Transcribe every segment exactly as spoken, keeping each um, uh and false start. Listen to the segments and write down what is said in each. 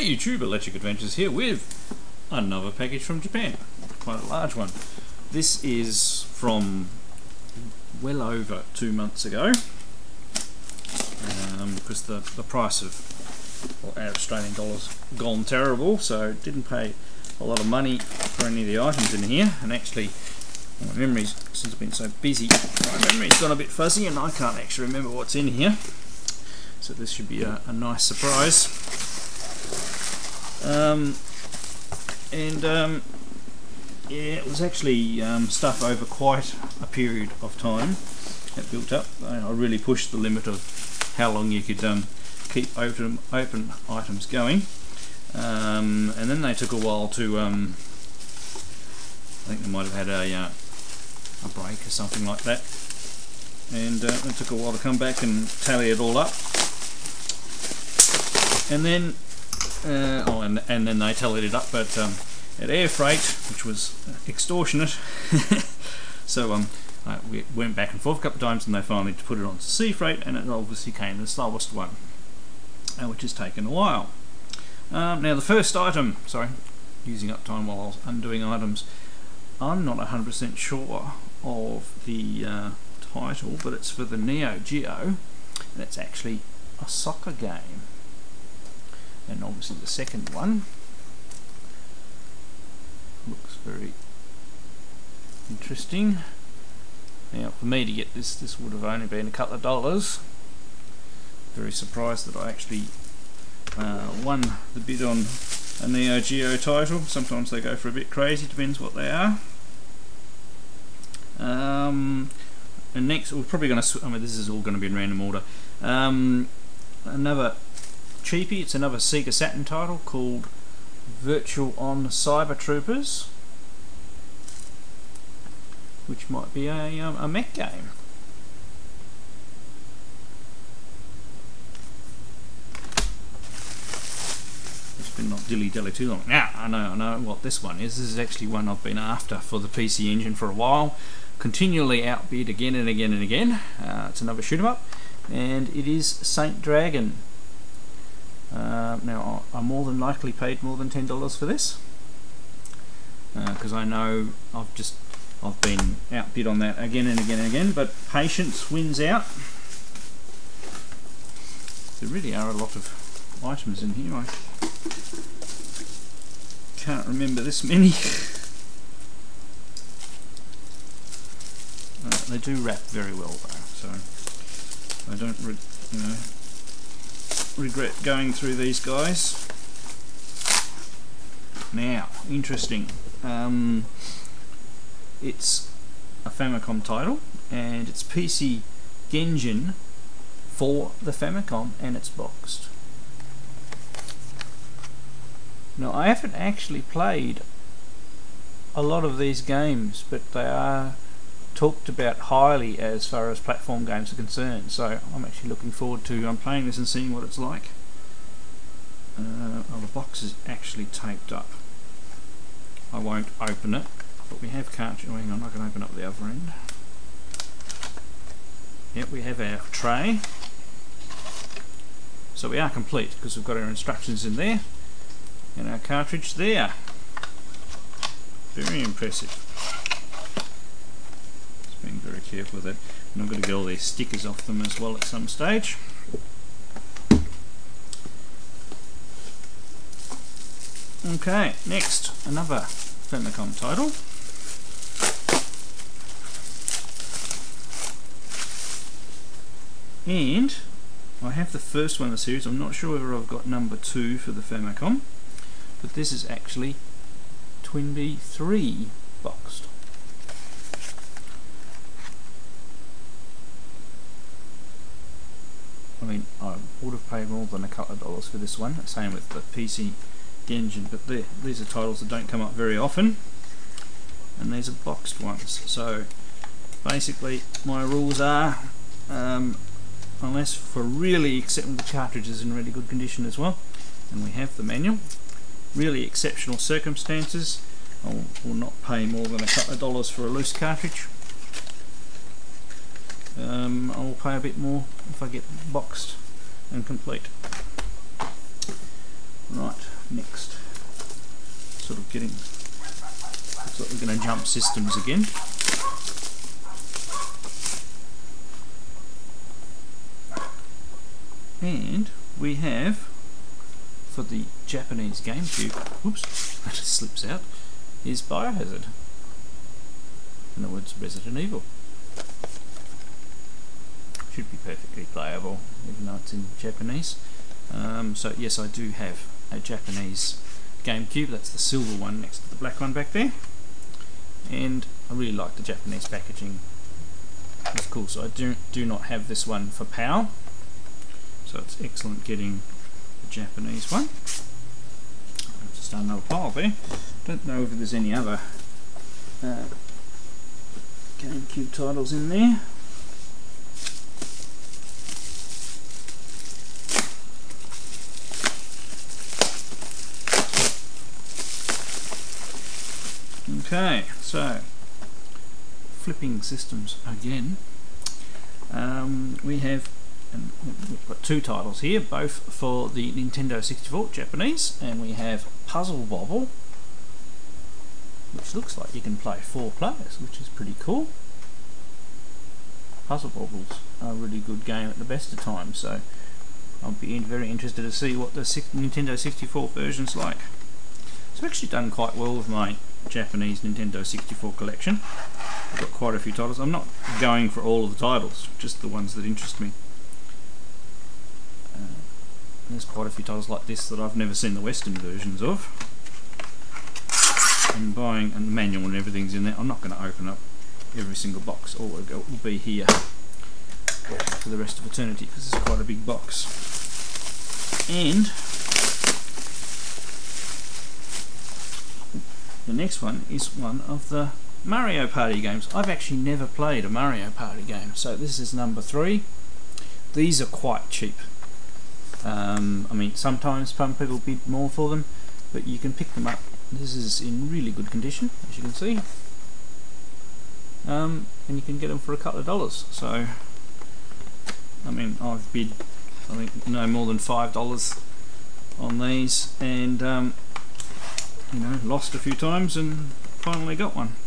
Hey YouTube, Electric Adventures here with another package from Japan, quite a large one. This is from well over two months ago, um, because the, the price of well, our Australian dollars gone terrible, so didn't pay a lot of money for any of the items in here. And actually my memory's, since I've been so busy, my memory's gone a bit fuzzy and I can't actually remember what's in here, so this should be a, a nice surprise. Um, and um, yeah, it was actually um, stuff over quite a period of time. It built up. I really pushed the limit of how long you could um, keep open, open items going, um, and then they took a while to. Um, I think they might have had a uh, a break or something like that, and uh, it took a while to come back and tally it all up, and then. Uh, oh, and, and then they tallied it up, but um, at air freight, which was extortionate. So um, I, we went back and forth a couple of times, and they finally put it on to sea freight, and it obviously came the slowest one, uh, which has taken a while. Um, now the first item, sorry, using up time while I was undoing items. I'm not one hundred percent sure of the uh, title, but it's for the Neo Geo, and it's actually a soccer game. And obviously the second one looks very interesting. Now for me to get this, this would have only been a couple of dollars. Very surprised that I actually uh, won the bid on a Neo Geo title. Sometimes they go for a bit crazy, depends what they are. Um, and next we're probably going to, I mean this is all going to be in random order. Um, another cheapie, it's another Sega Saturn title called RetroUnlim Cyber Troopers, which might be a, um, a mech game. It's been not dilly-dally too long. Now I know, I know what this one is. This is actually one I've been after for the P C Engine for a while, continually outbid again and again and again. Uh, it's another shoot 'em up, and it is Saint Dragon. Uh, now I more than likely paid more than ten dollars for this, because uh, I know I've just I've been outbid on that again and again and again. But patience wins out. There really are a lot of items in here. I can't remember this many. uh, they do wrap very well though, so I don't, re you know. regret going through these guys. Now, interesting. Um, it's a Famicom title, and it's P C Genjin for the Famicom, and it's boxed. Now, I haven't actually played a lot of these games, but they are talked about highly as far as platform games are concerned, so I'm actually looking forward to um, playing this and seeing what it's like. Uh, oh, the box is actually taped up. I won't open it, but we have cartridge. Oh, hang on, I can open up the other end. Yep, we have our tray. So we are complete because we've got our instructions in there and our cartridge there. Very impressive. Being very careful with it, and I'm going to get all these stickers off them as well at some stage. Okay, next, another Famicom title. And I have the first one in the series. I'm not sure whether I've got number two for the Famicom, but this is actually Twinbee three boxed. I mean, I would have paid more than a couple of dollars for this one, same with the P C Genjin, but these are titles that don't come up very often, and these are boxed ones. So basically my rules are, um, unless for really accepting the cartridges in really good condition as well, and we have the manual, really exceptional circumstances, I will, will not pay more than a couple of dollars for a loose cartridge. Um, I will pay a bit more if I get boxed and complete. Right, next, sort of getting, looks like we're going to jump systems again. And we have, for the Japanese GameCube, whoops, that just slips out, is Biohazard. In other words, Resident Evil. Should be perfectly playable, even though it's in Japanese. Um, so yes, I do have a Japanese GameCube. That's the silver one next to the black one back there. And I really like the Japanese packaging. It's cool. So I do, do not have this one for PAL. So it's excellent getting the Japanese one. I've just done another pile there. Don't know if there's any other uh, GameCube titles in there. Okay, so flipping systems again. Um, we have and we've got two titles here, both for the Nintendo sixty-four Japanese, and we have Puzzle Bobble, which looks like you can play four players, which is pretty cool. Puzzle Bobble's a really good game at the best of times, so I'll be very interested to see what the Nintendo sixty-four version's like. It's actually done quite well with my Japanese Nintendo sixty-four collection. I've got quite a few titles. I'm not going for all of the titles, just the ones that interest me. Uh, there's quite a few titles like this that I've never seen the Western versions of. And buying, and the manual and everything's in there. I'm not going to open up every single box. All it will be here for the rest of eternity, because it's quite a big box. And the next one is one of the Mario Party games. I've actually never played a Mario Party game, so this is number three. These are quite cheap. Um, I mean, sometimes some people bid more for them, but you can pick them up. This is in really good condition, as you can see. Um, and you can get them for a couple of dollars. So, I mean, I've bid, I think, no more than five dollars on these, and um, you know, lost a few times and finally got one.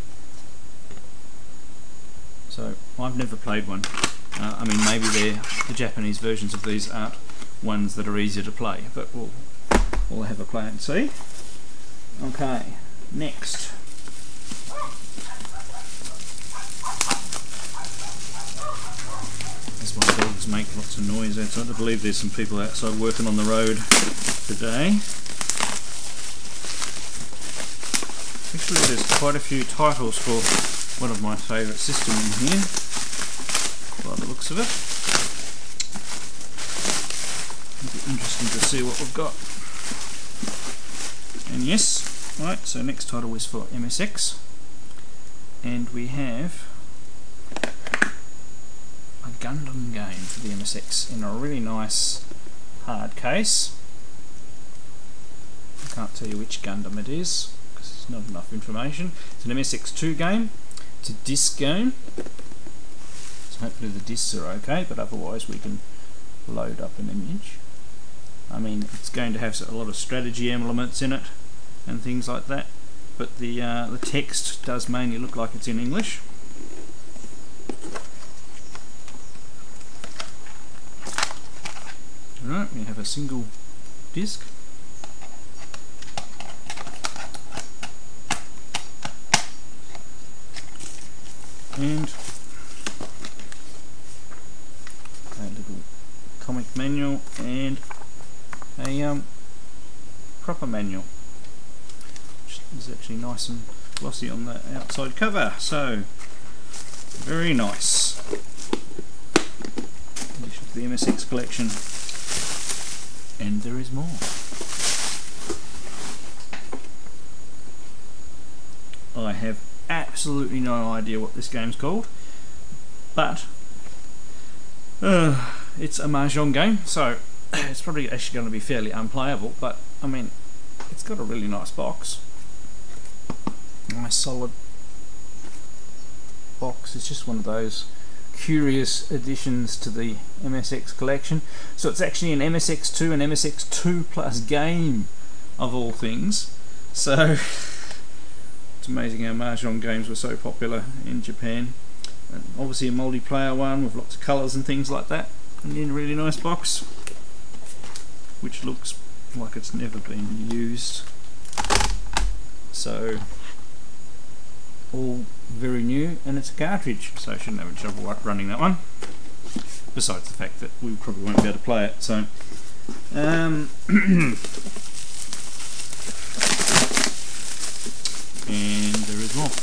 So I've never played one. Uh, I mean, maybe they're, the Japanese versions of these aren't ones that are easier to play, but we'll we'll have a play and see. Okay, next. As my dogs make lots of noise outside, I believe there's some people outside working on the road today. Actually, there's quite a few titles for one of my favourite systems in here, by the looks of it. It'll be interesting to see what we've got. And yes, right, so next title is for M S X, and we have a Gundam game for the M S X in a really nice hard case. I can't tell you which Gundam it is, there's not enough information. It's an M S X two game. It's a disc game. So hopefully the discs are okay, but otherwise we can load up an image. I mean, it's going to have a lot of strategy elements in it and things like that, but the uh, the text does mainly look like it's in English. Alright, we have a single disc. And a little comic manual and a um, proper manual, which is actually nice and glossy on the outside cover. So very nice addition to the M S X collection, and there is more. I have absolutely no idea what this game's called, but uh, it's a mahjong game, so it's probably actually going to be fairly unplayable, but I mean, it's got a really nice box. Nice solid box. It's just one of those curious additions to the M S X collection. So it's actually an M S X two and M S X two plus game, of all things. So it's amazing how Mahjong games were so popular in Japan. And obviously a multiplayer one with lots of colours and things like that, and in a really nice box, which looks like it's never been used. So all very new, and it's a cartridge, so I shouldn't have any trouble running that one, besides the fact that we probably won't be able to play it. So um, and there is more.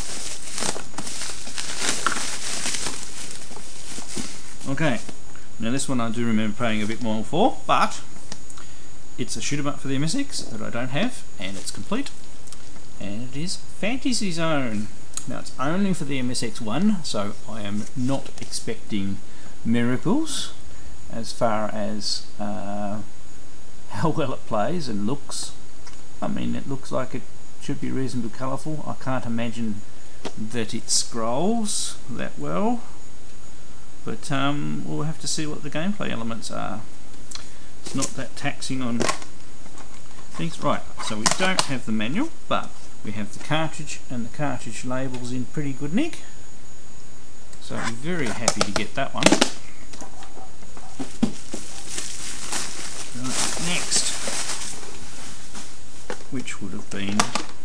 Okay, now this one I do remember paying a bit more for, but it's a shoot 'em up for the M S X that I don't have, and it's complete, and it is Fantasy Zone. Now it's only for the M S X one, so I am not expecting miracles as far as uh, how well it plays and looks. I mean, it looks like it should be reasonably colourful. I can't imagine that it scrolls that well, but um, we'll have to see what the gameplay elements are. It's not that taxing on things. Right, so we don't have the manual, but we have the cartridge, and the cartridge label's in pretty good nick, so I'm very happy to get that one. Right, next, which would have been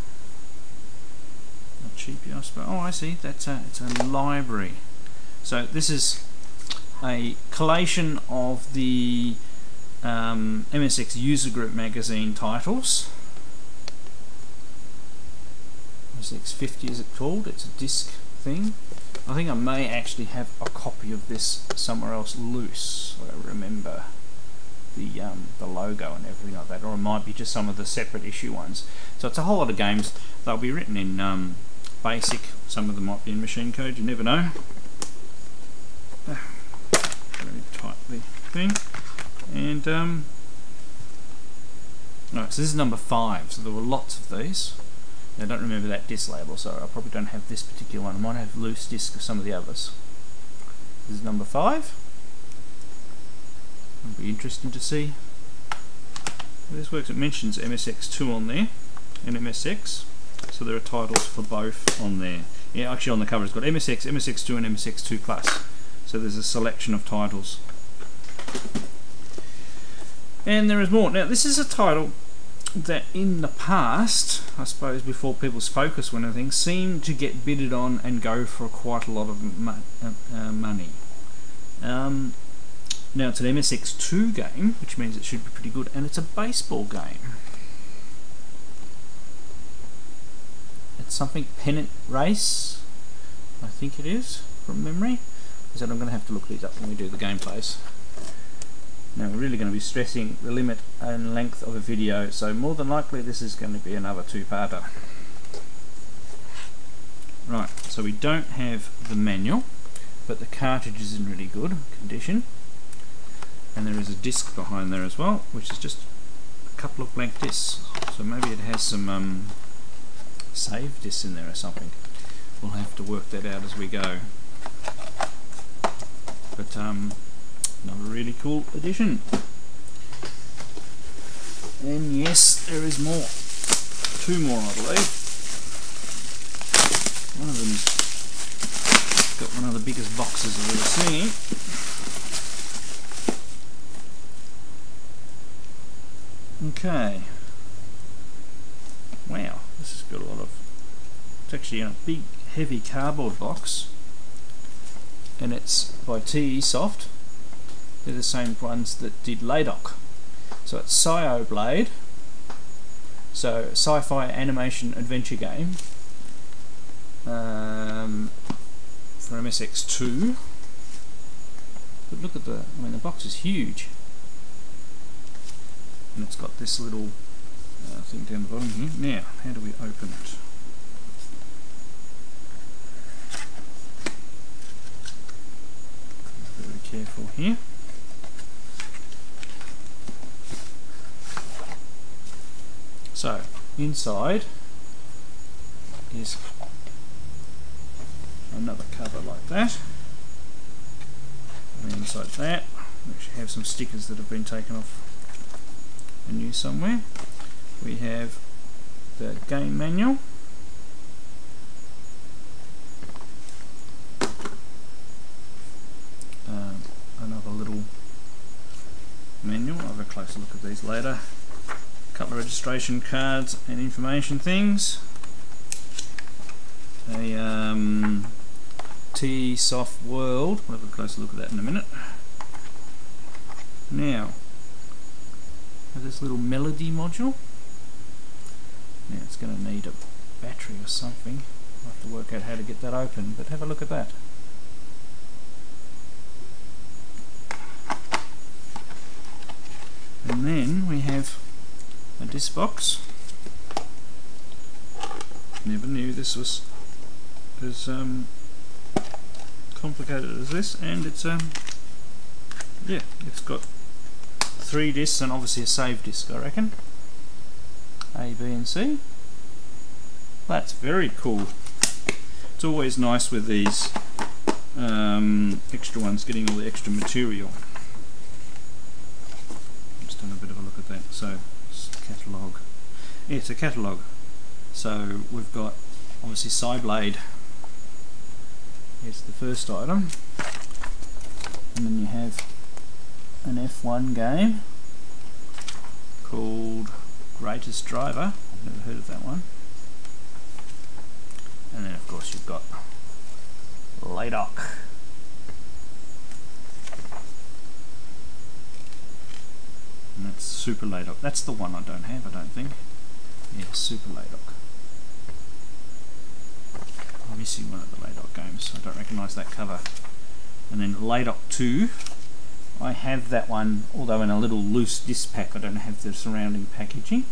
a cheapie, I suppose. Oh, I see, that's a, it's a library. So this is a collation of the um, M S X User Group magazine titles. M S X fifty is it called? It's a disc thing. I think I may actually have a copy of this somewhere else loose. I remember the um, the logo and everything like that, or it might be just some of the separate issue ones. So it's a whole lot of games. They'll be written in um, BASIC. Some of them might be in machine code. You never know. Very tightly thing. And um, right, so this is number five. So there were lots of these. I don't remember that disc label, so I probably don't have this particular one. I might have loose disc of some of the others. This is number five. It'll be interesting to see how this works. It mentions M S X two on there and M S X, so there are titles for both on there. Yeah, actually on the cover it's got M S X, M S X two and M S X two plus. So there's a selection of titles. And there is more. Now this is a title that in the past, I suppose before people's focus went on things, seemed to get bidded on and go for quite a lot of mo uh, uh, money. Um, now it's an M S X two game, which means it should be pretty good, and it's a baseball game. It's something Pennant Race, I think it is, from memory. So I'm going to have to look these up when we do the gameplays. Now we're really going to be stressing the limit and length of a video, so more than likely this is going to be another two-parter. Right, so we don't have the manual, but the cartridge is in really good condition, and there is a disc behind there as well, which is just a couple of blank discs, so maybe it has some um, save discs in there or something. We'll have to work that out as we go. But um, another really cool addition. And yes, there is more. Two more, I believe. One of them's got one of the biggest boxes I've ever seen. Okay. Wow, this has got a lot of... It's actually in a big, heavy cardboard box. And it's by T E Soft. They're the same ones that did Ladok. So it's Scio Blade, so sci-fi animation adventure game um, for M S X two. But look at the, I mean the box is huge, and it's got this little uh, thing down the bottom here. Now, how do we open it? Very careful here. So, inside is another cover like that. And inside that, we actually have some stickers that have been taken off and used somewhere. We have the game manual. Um, another little manual. I'll have a closer look at these later. A couple of registration cards and information things. A um, T Soft World. We'll have a closer look at that in a minute. Now, this little melody module. Now it's going to need a battery or something. I'll have to work out how to get that open, but have a look at that. And then we have a disc box. Never knew this was as um, complicated as this, and it's um yeah, it's got three discs and obviously a save disc, I reckon. A, B and C. That's very cool. It's always nice with these um, extra ones, getting all the extra material. Just having a bit of a look at that. So, it's catalogue. Yeah, it's a catalogue. So we've got obviously Cyblade. Here's the first item. And then you have an F one game called Greatest Driver. I've never heard of that one. And then of course you've got Laydock. And that's Super Laydock. That's the one I don't have, I don't think. Yeah, Super Laydock. I'm missing one of the Laydock games. I don't recognise that cover. And then Laydock two. I have that one, although in a little loose disc pack. I don't have the surrounding packaging.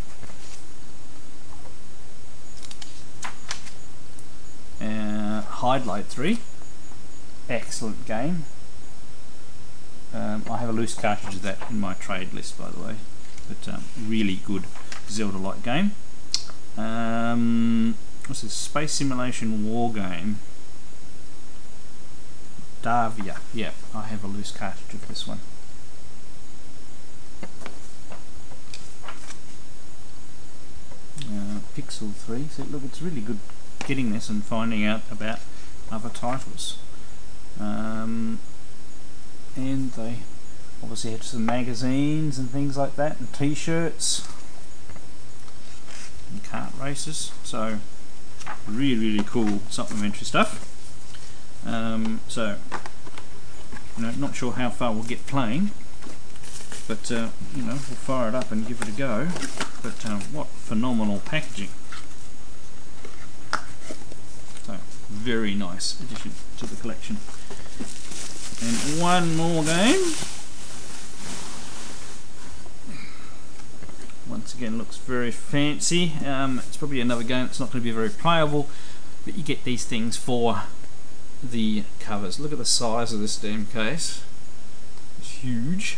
Uh, Hide three. Excellent game. Um, I have a loose cartridge of that in my trade list, by the way. But um, really good Zelda-like game. Um, what's this? Space Simulation War Game. Davia. Yeah, I have a loose cartridge of this one. Uh, Pixel three. So look, it's really good getting this and finding out about other titles. Um, and they obviously had some magazines and things like that, and t-shirts and kart races. So really, really cool supplementary stuff. Um, so, you know, not sure how far we'll get playing, but uh, you know, we'll fire it up and give it a go. But uh, what phenomenal packaging! So, very nice addition to the collection. And one more game. Once again, looks very fancy. Um, it's probably another game that's not going to be very playable, but you get these things for the covers. Look at the size of this damn case. It's huge.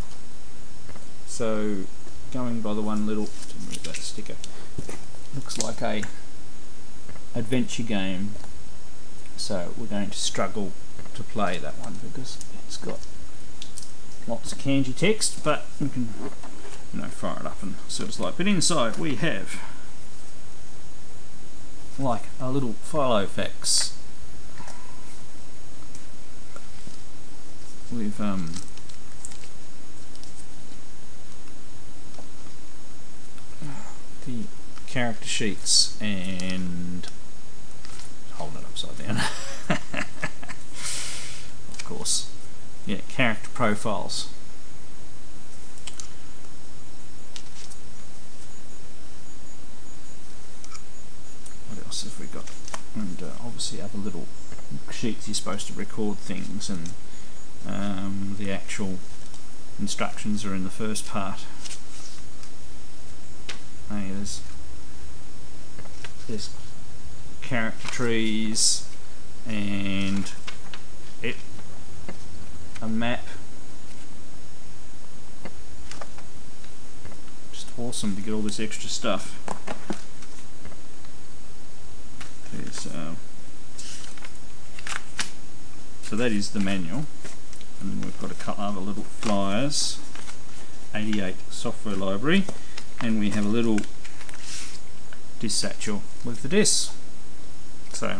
So going by the one little, to move that sticker, looks like a adventure game. So we're going to struggle to play that one because it's got lots of kanji text, but we can, you know, fire it up and see what it's like. But inside we have like a little Filofax with um, the character sheets and hold it upside down. Of course, yeah, character profiles. What else have we got? And uh, obviously other little sheets you're supposed to record things, and um, the actual instructions are in the first part. Hey, there's there's character trees and it a map. Just awesome to get all this extra stuff. There's uh, so that is the manual. and then we've got a couple other little flyers, eighty-eight software library, and we have a little disc satchel with the disc. So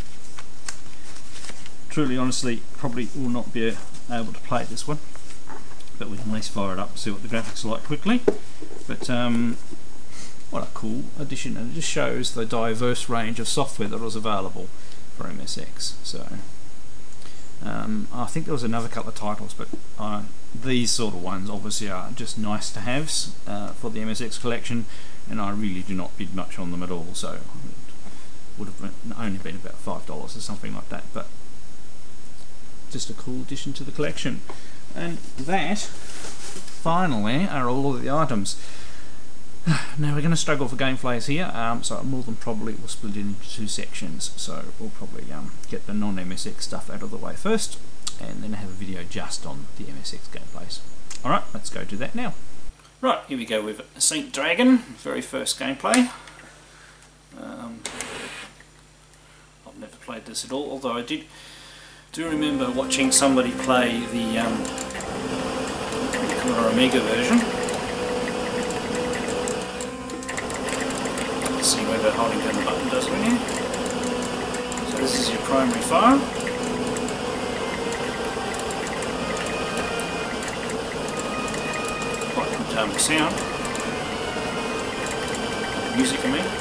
truly honestly probably will not be able to play this one, but we can at least fire it up and see what the graphics are like quickly. But um, what a cool addition, and it just shows the diverse range of software that was available for M S X. So um, I think there was another couple of titles, but uh, these sort of ones obviously are just nice to haves uh, for the M S X collection, and I really do not bid much on them at all, so it would have been, only been about five dollars or something like that, but just a cool addition to the collection. And that finally are all of the items. Now we're going to struggle for gameplays here, um, so more than probably we'll split it into two sections. So we'll probably um, get the non-M S X stuff out of the way first, and then have a video just on the M S X gameplays. Alright, let's go do that now. Right, here we go with Saint Dragon, very first gameplay. Um, I've never played this at all, although I did do remember watching somebody play the um, Commodore Amiga version. Let's see whether holding down the button does it here. So this is your primary file. Quite good um, sound. Music, I mean.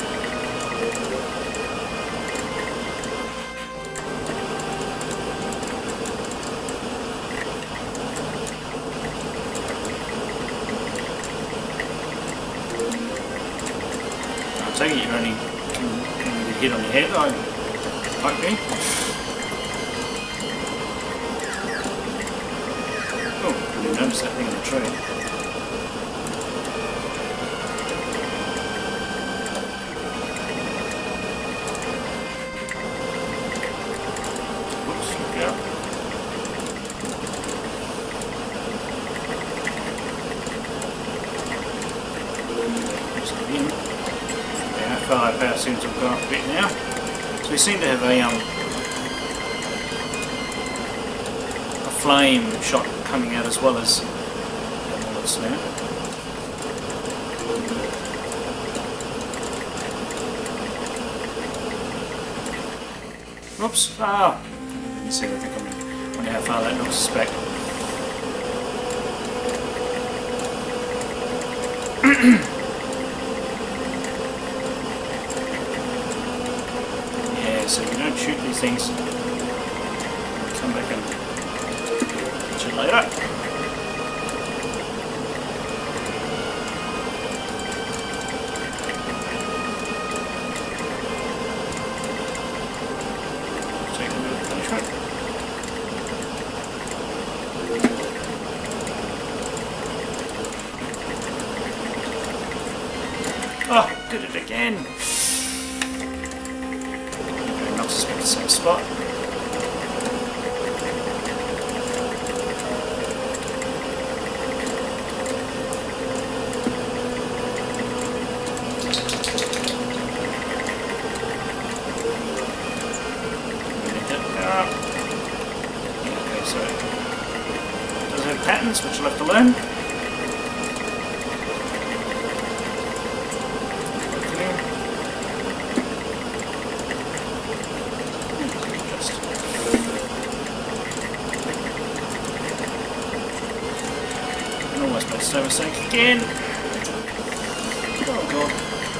I take it you're only can get hit on your head, I might be. Oh, I didn't notice that thing on the tree. Whoops, look out. Just get in. How power seems to have gone up a bit now. So we seem to have a um a flame shot coming out as well as all this now. Oops! Ah! Let me see if I think I'm wonder how far that knocks us back. So if you don't shoot these things, come back and get you later. Take a little punishment. Oh, did it again! The same spot. Okay, so it does have patterns which you'll have to learn. So mistake again. Oh god.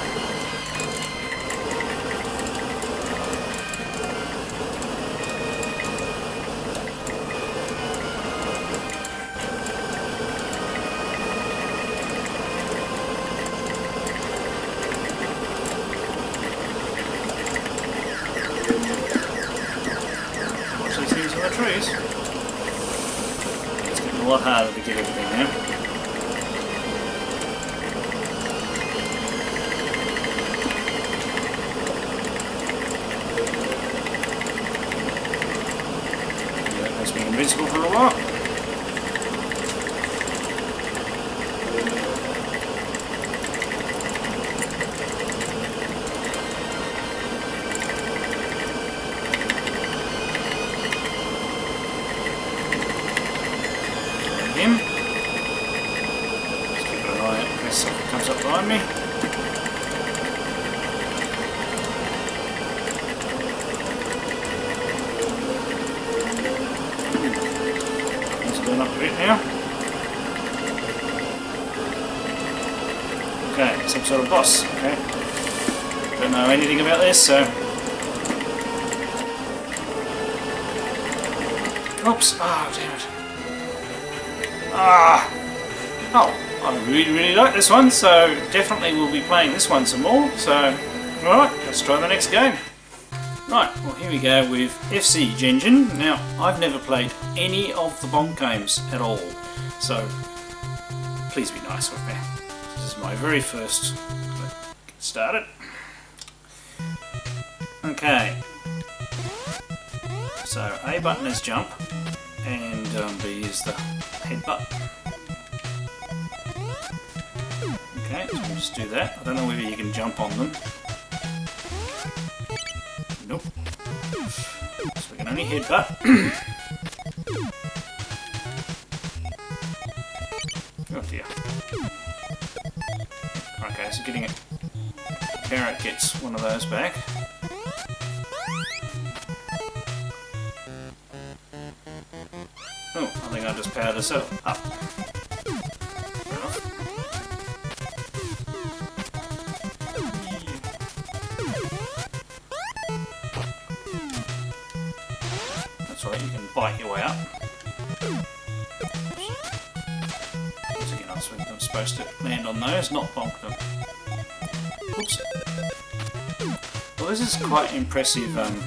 Watch these things in the trees. It's getting a lot harder to get everything now. Invincible for a while. comes up behind me. Let's burn up a bit now. Okay, some sort of boss. Okay. Don't know anything about this, so. Oops! Ah, oh, damn it. Ah! Oh, I really, really like this one, so definitely we'll be playing this one some more. So, alright, let's try the next game. Right, well here we go with F C Genjin. Now, I've never played any of the Bonk games at all, so please be nice with me. This is my very first. Let's get started. Okay. So, A button is jump, and um, B is the headbutt. Okay, so we'll just do that. I don't know whether you can jump on them. Nope. So we can only headbutt. Oh dear. Okay, so getting it. Carrot gets one of those back. Oh, I think I just powered this up. up. That's right, you can bite your way up. Once again, I'm supposed to land on those, not bonk them. Oops. Well, this is quite impressive. Um...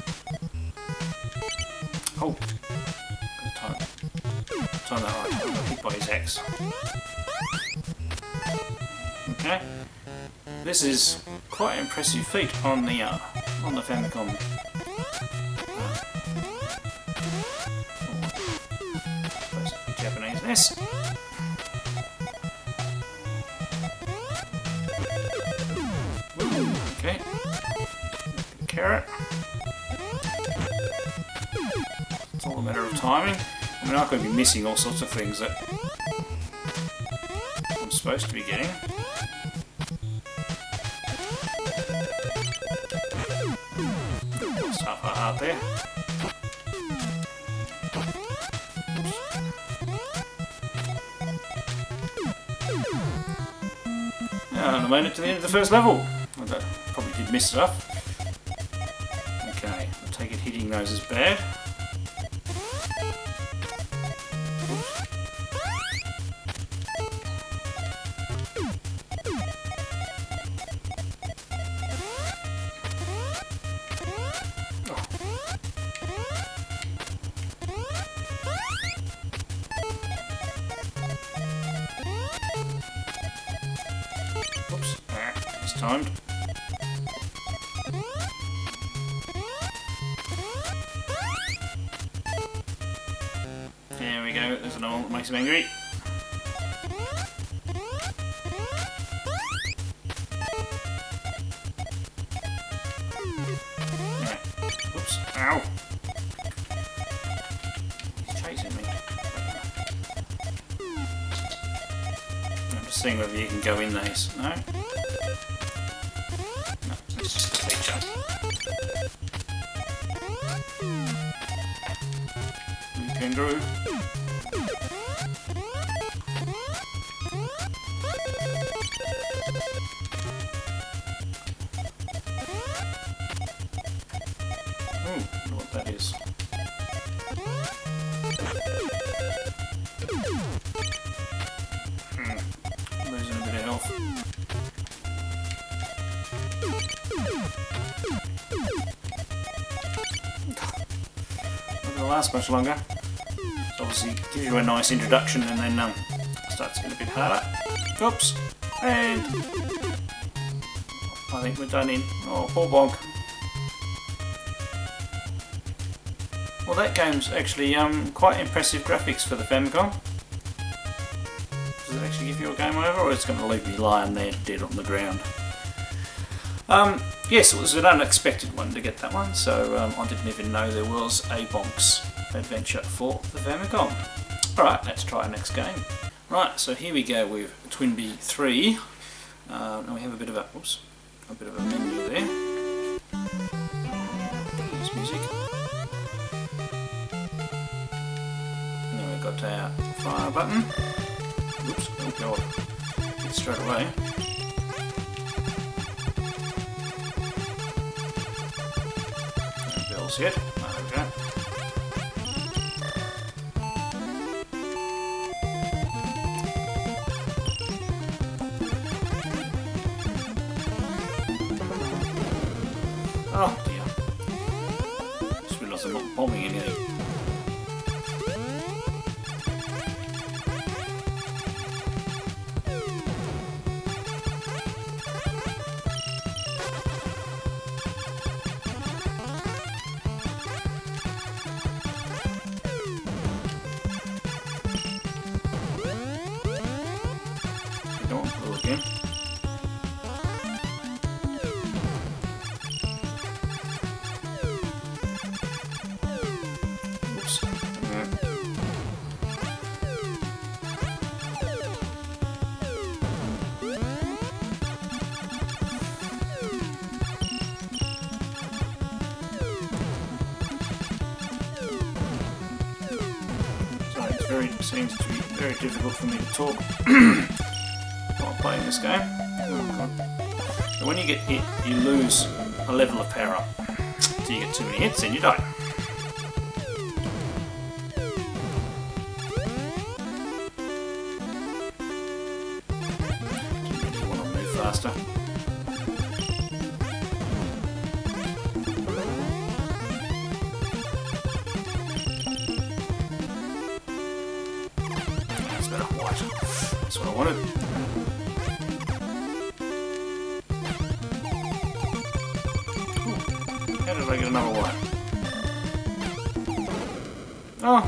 Oh. Time. Time that right. I got hit by his axe. Okay. This is quite an impressive feat on the uh, on the Famicom. Uh, Japanese nest. Okay. Carrot. It's all a matter of timing. I mean, I could be missing all sorts of things that I'm supposed to be getting. Lost half a heart there. And I made it to the end of the first level. I probably did miss stuff. Okay, I take it hitting those is bad. Oops, ah, mistimed. There we go, there's another one that makes him angry. Yeah. Oops, ow! He's chasing me. I'm just seeing whether you can go in these. No? No, it's just a feature. Kangaroo. Oh, I wonder what that is. Hmm. Losing a bit of health. Not gonna last much longer. So obviously gives you a nice introduction and then um, starts getting a bit harder. Oops, and I think we're done in. Oh, poor Bonk. Well, that game's actually um, quite impressive graphics for the Famicom. Does it actually give you a game over, or it's going to leave me lying there dead on the ground? Um, yes, it was an unexpected one to get that one, so um, I didn't even know there was a Bonk's adventure for the Famicom. Alright, let's try our next game. Right, so here we go with Twinbee three. Uh, now we have a bit of a, oops, a bit of a menu there. There's music. Now we've got our fire button. Oops, oh god, hit straight away. No bells yet. Oh, there we go. Oh dear. Just realised I'm not bombing anything. Go on, go again. Very, seems to be very difficult for me to talk while playing this game. Oh god. So when you get hit, you lose a level of power up. So you get too many hits and you die. Just really want to move faster. That's what I wanted. Ooh, how did I get another white? Oh!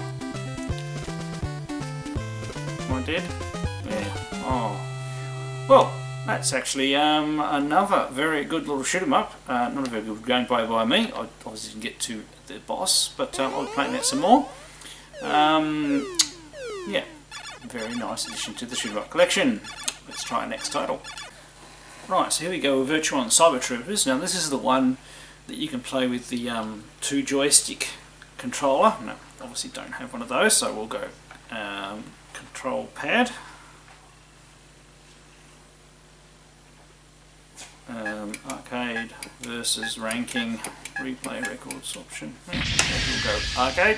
Am I dead? Yeah. Oh. Well, that's actually um, another very good little shoot 'em up. Uh, not a very good gameplay by me. I obviously didn't get to the boss, but um, I'll be playing that some more. Um, yeah. Very nice addition to the shoot 'em up collection. Let's try our next title. Right, so here we go with RetroUnlim Cyber Troopers. Now this is the one that you can play with the um, two joystick controller. No, obviously don't have one of those, so we'll go um, control pad. Um, arcade versus ranking, replay records option. We'll go arcade.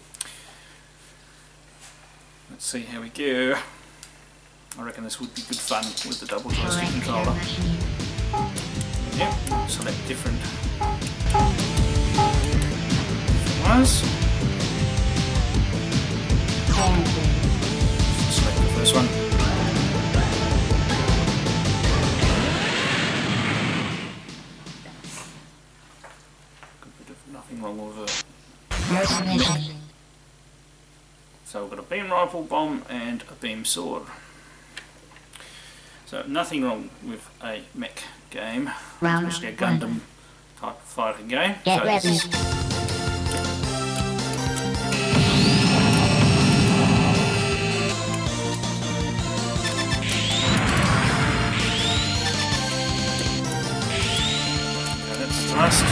Let's see how we go. I reckon this would be good fun with the double joystick controller. Yep, select different ones. Select the first one. Good bit of nothing wrong with it. So we've got a beam rifle, bomb, and a beam sword. So nothing wrong with a mech game, Round especially a Gundam one. type of fighting game. Get so ready. This, okay, that's thrust.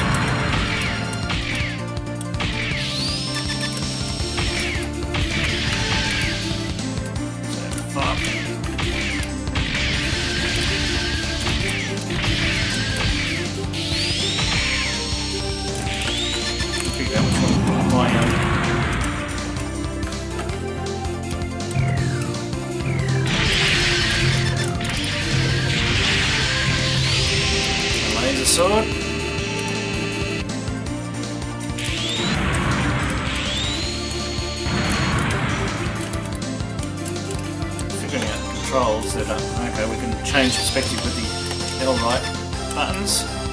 Sword. Figuring out controls that are okay, we can change perspective with the L right buttons.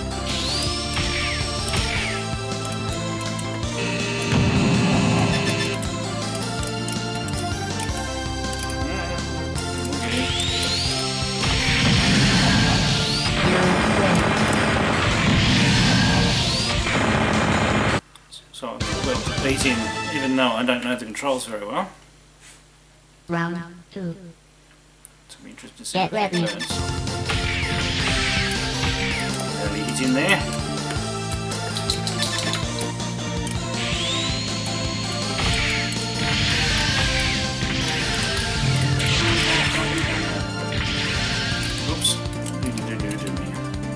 So I'm well to beat him, even though I don't know the controls very well. Round two. So it'll be interesting to see Get how that ready. goes. Slowly he's in there. Oops. Didn't do it, didn't he?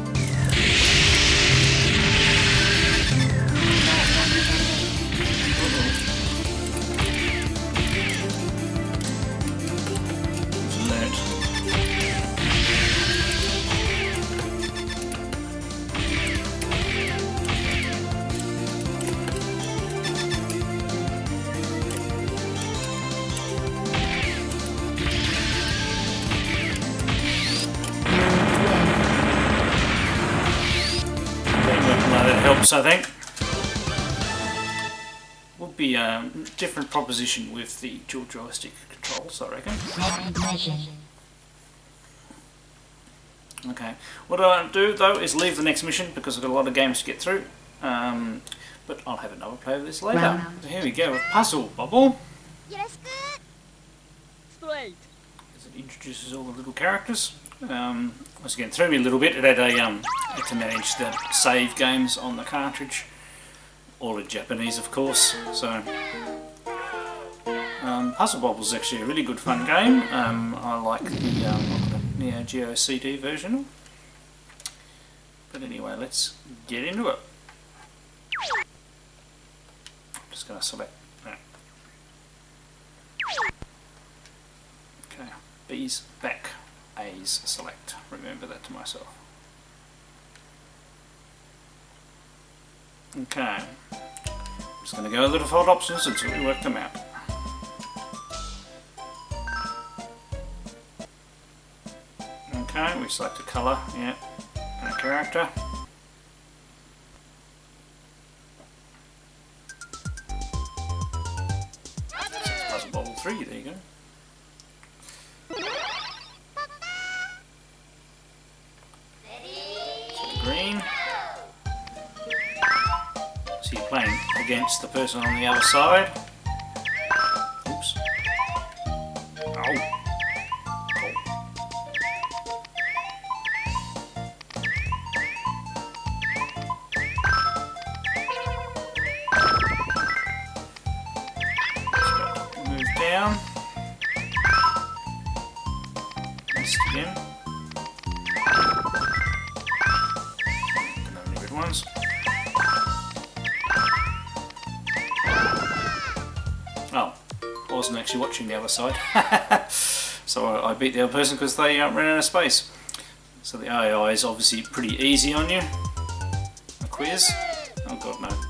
Helps, I think. Would be a um, different proposition with the dual joystick controls, I reckon. Okay, what I want to do though is leave the next mission because I've got a lot of games to get through. Um, but I'll have another play of this later. So here we go with Puzzle Bobble. As it introduces all the little characters. Um, once again, threw me a little bit. It had a um, had to manage the save games on the cartridge, all in Japanese, of course. So, um, Puzzle Bobble is actually a really good fun game. Um, I like the um, Neo Geo C D version. But anyway, let's get into it. I'm just going to select that. Okay, B's back. A's select. Remember that to myself. Okay. I'm just going to go with the default options until we work them out. Okay, we select a colour, yeah, and a character. So it's Puzzle Bobble three, there you go. Green. So you're playing against the person on the other side. Oops. Ow. Oh. Just move down. Missed again. Ones. Oh, I wasn't actually watching the other side. So I, I beat the other person because they uh, ran out of space. So the A I is obviously pretty easy on you. A quiz? Oh god, no.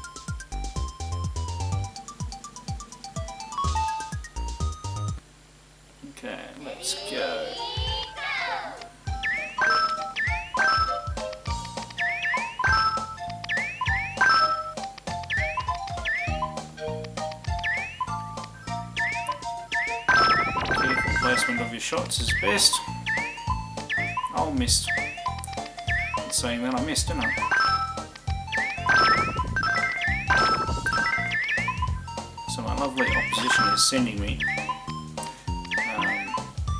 Okay, let's go. Placement of your shots is best. Oh, missed. I'm saying that I missed, didn't I? So my lovely opposition is sending me. Um,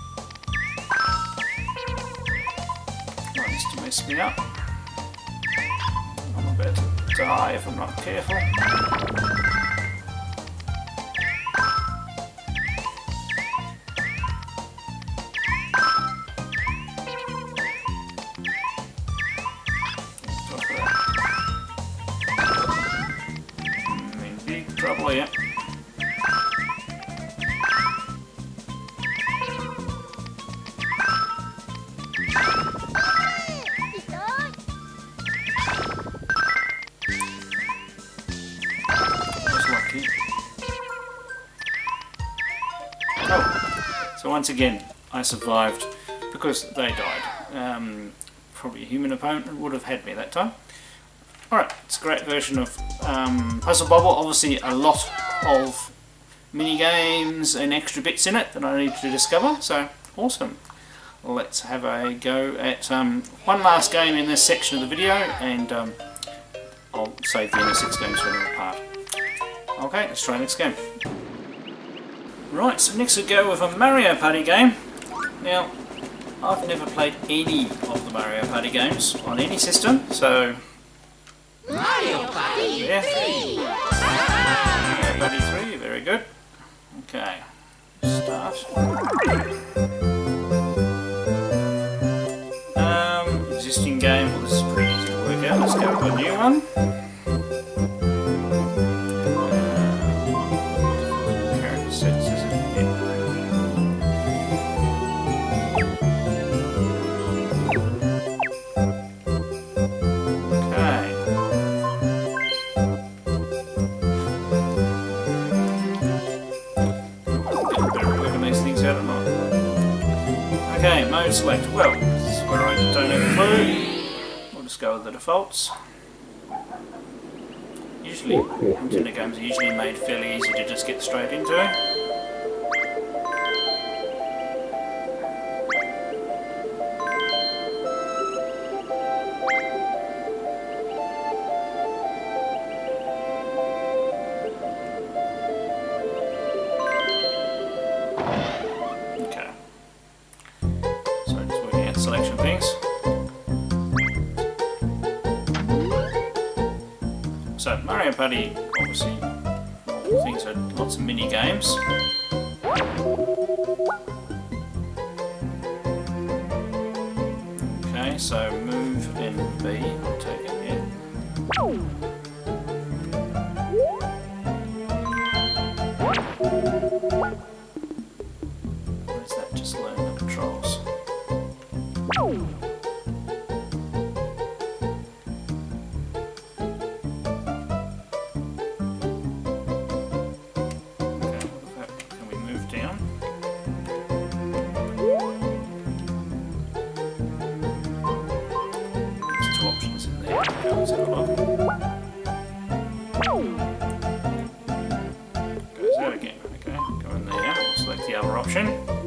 wants to mess me up. I'm about to die if I'm not careful. Trouble, yeah. Lucky. Oh, so once again I survived because they died. Um, probably a human opponent would have had me that time. Alright, it's a great version of um, Puzzle Bobble. Obviously a lot of mini games and extra bits in it that I need to discover, so awesome. Let's have a go at um, one last game in this section of the video, and um, I'll save the N S X games for another part. Okay, let's try the next game. Right, so next we go with a Mario Party game. Now, I've never played any of the Mario Party games on any system, so... Mario Party yeah. three! Mario Party three, very good. Okay, start. Um, existing game, well this is pretty easy to work out, let's go with a new one. Character sets, is it? Yeah. Okay, mode select. Well, this is where I don't have a clue. We'll just go with the defaults. Usually, Nintendo games are usually made fairly easy to just get straight into. Selection things. So Mario Party, obviously, things are lots of mini games. Okay, so move and B, I'll take it, yeah. Where's that? Just learn the controls. Goes out again. Okay, go in there. We'll select the other option.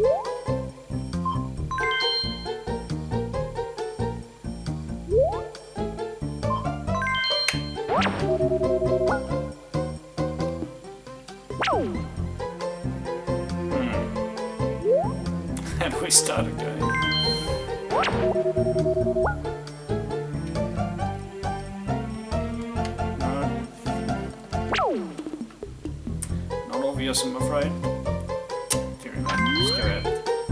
Hmm. How do we start a game? Obvious, I'm afraid. Let's go out.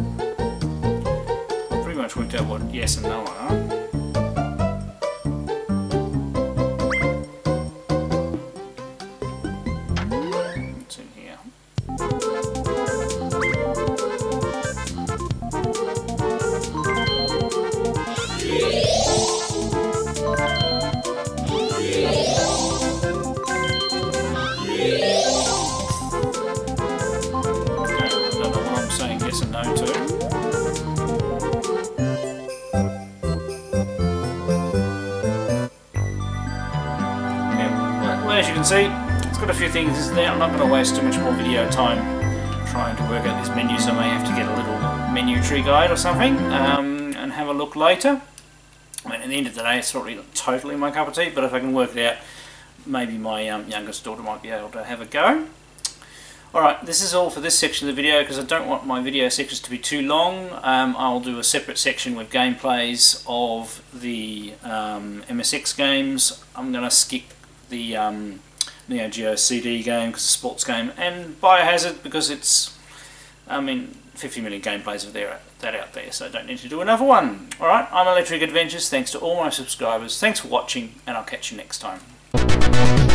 I've pretty much worked out what yes and no are. What's in here? Yes and no to. Yeah, well, as you can see, it's got a few things in there. I'm not going to waste too much more video time trying to work out these menus. I may have to get a little menu tree guide or something um, and have a look later. I mean, at the end of the day, it's probably not totally my cup of tea, but if I can work it out, maybe my um, youngest daughter might be able to have a go. Alright, this is all for this section of the video because I don't want my video sections to be too long. Um, I'll do a separate section with gameplays of the um, M S X games. I'm going to skip the um, Neo Geo C D game because it's a sports game, and Biohazard because it's, I mean, fifty million gameplays of there, that out there, so I don't need to do another one. Alright, I'm Electric Adventures. Thanks to all my subscribers. Thanks for watching, and I'll catch you next time.